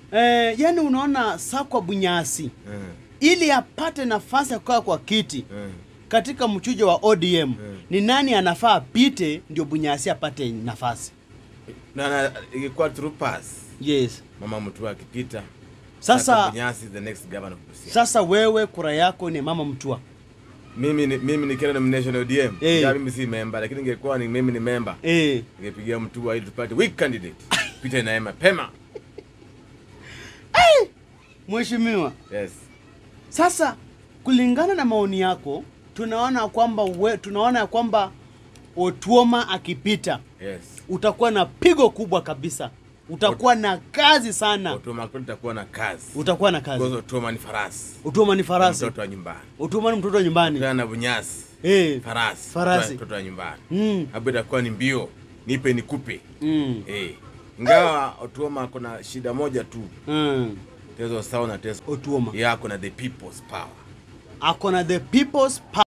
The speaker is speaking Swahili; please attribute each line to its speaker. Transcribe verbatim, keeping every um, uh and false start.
Speaker 1: Eh, yani unaona Sakwa Bunyasi. Mm. Ili apate nafasi ya kukaa kwa kiti. Mm. Katika mchujo wa O D M. Mm. Ni nani anafaa apite ndio Bunyasi apate nafasi?
Speaker 2: Na na ilikuwa true pass.
Speaker 1: Yes.
Speaker 2: Mama Mutua akipita.
Speaker 1: Sasa
Speaker 2: Bunyasi the next governor of Busia.
Speaker 1: Sasa wewe kura yako ni Mama Mutua.
Speaker 2: Mimi ni mimi ni kila nomination O D M. Hey. Ya mimi si member lakini ingekuwa ni mimi ni member. Eh. Hey. Ningepigia Mutua ili tupate weak candidate. Pita na Emma Pema.
Speaker 1: Eh! Mheshimiwa.
Speaker 2: Yes.
Speaker 1: Sasa kulingana na maoni yako tunaona kwamba we, tunaona kwamba Otuoma akipita.
Speaker 2: Yes.
Speaker 1: Utakuwa na pigo kubwa kabisa. Utakuwa Ot na kazi sana.
Speaker 2: Otuoma utakuwa na kazi.
Speaker 1: Utakuwa na kazi.
Speaker 2: Because Otuoma ni farasi.
Speaker 1: Otuoma ni farasi.
Speaker 2: Mtoto wa nyumbani.
Speaker 1: Otuoma ni mtoto wa nyumbani.
Speaker 2: Kana Bunyasi.
Speaker 1: Eh, hey.
Speaker 2: Farasi.
Speaker 1: Farasi.
Speaker 2: Mtoto wa nyumbani.
Speaker 1: Mm.
Speaker 2: Hapo itakuwa ni mbio. Nipe nikupe.
Speaker 1: Mm.
Speaker 2: Eh. Hey. Ingawa Otuoma kuna shida moja tu.
Speaker 1: Mm.
Speaker 2: Tezo sawa na tezo.
Speaker 1: Otuoma.
Speaker 2: Yako na the people's power.
Speaker 1: Ako na the people's power.